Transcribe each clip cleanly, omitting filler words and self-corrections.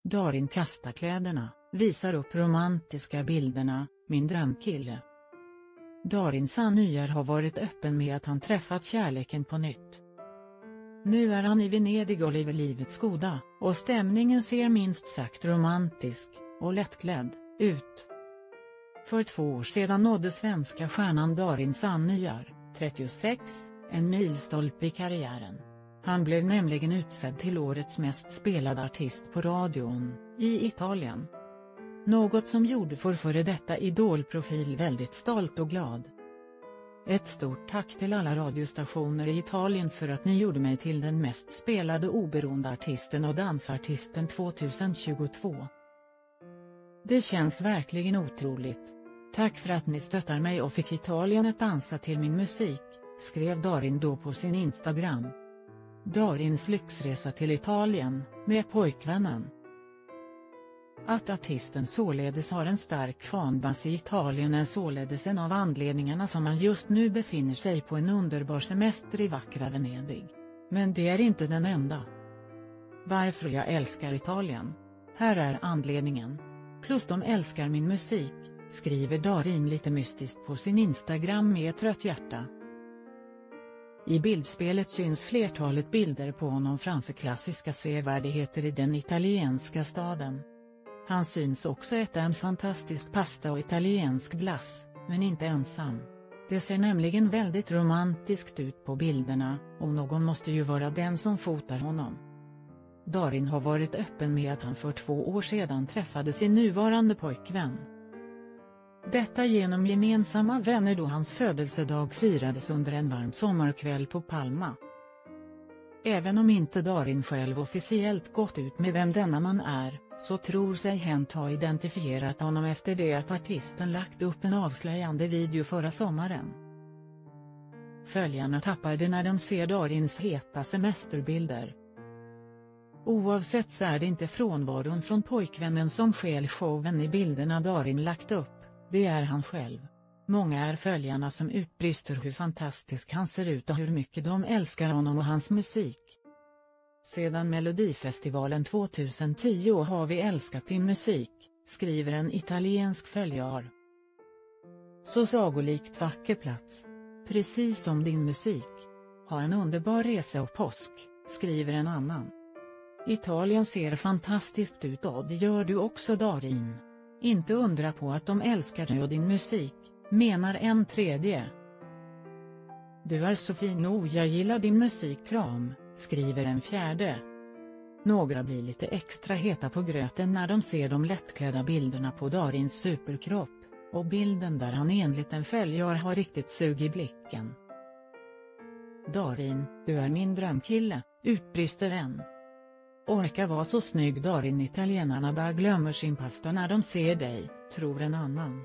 Darin kastar kläderna, visar upp romantiska bilderna, min drömkille. Darin Sanyar har varit öppen med att han träffat kärleken på nytt. Nu är han i Venedig och lever livets goda, och stämningen ser minst sagt romantisk och lättklädd ut. För 2 år sedan nådde svenska stjärnan Darin Sanyar, 36, en milstolpe i karriären. Han blev nämligen utsedd till årets mest spelade artist på radion, i Italien. Något som gjorde före detta idolprofil väldigt stolt och glad. Ett stort tack till alla radiostationer i Italien för att ni gjorde mig till den mest spelade oberoende artisten och dansartisten 2022. Det känns verkligen otroligt. Tack för att ni stöttar mig och fick Italien att dansa till min musik, skrev Darin då på sin Instagram. Darins lyxresa till Italien, med pojkvännen. Att artisten således har en stark fanbas i Italien är således en av anledningarna som han just nu befinner sig på en underbar semester i vackra Venedig. Men det är inte den enda. Varför jag älskar Italien? Här är anledningen. Plus de älskar min musik, skriver Darin lite mystiskt på sin Instagram med ett rött hjärta. I bildspelet syns flertalet bilder på honom framför klassiska sevärdheter i den italienska staden. Han syns också äta en fantastisk pasta och italiensk glass, men inte ensam. Det ser nämligen väldigt romantiskt ut på bilderna, och någon måste ju vara den som fotar honom. Darin har varit öppen med att han för 2 år sedan träffade sin nuvarande pojkvän. Detta genom gemensamma vänner då hans födelsedag firades under en varm sommarkväll på Palma. Även om inte Darin själv officiellt gått ut med vem denna man är, så tror sig Hent ha identifierat honom efter det att artisten lagt upp en avslöjande video förra sommaren. Följarna tappar det när de ser Darins heta semesterbilder. Oavsett så är det inte frånvaron från pojkvännen som stjäl showen i bilderna Darin lagt upp, det är han själv. Många är följarna som utbrister hur fantastisk han ser ut och hur mycket de älskar honom och hans musik. Sedan Melodifestivalen 2010 har vi älskat din musik, skriver en italiensk följare. Så sagolikt vacker plats. Precis som din musik. Ha en underbar resa och påsk, skriver en annan. Italien ser fantastiskt ut och det gör du också Darin. Inte undra på att de älskar dig och din musik, menar en tredje. Du är så fin och jag gillar din musik kram, skriver en fjärde. Några blir lite extra heta på gröten när de ser de lättklädda bilderna på Darins superkropp, och bilden där han enligt en följare har riktigt sug i blicken. Darin, du är min drömkille, utbrister en. Orka vara så snygg Darin, italienarna bara glömmer sin pasta när de ser dig, tror en annan.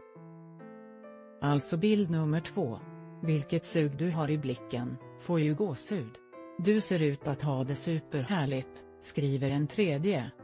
Alltså bild nummer 2. Vilket sug du har i blicken, får ju gåshud. Du ser ut att ha det superhärligt, skriver en tredje.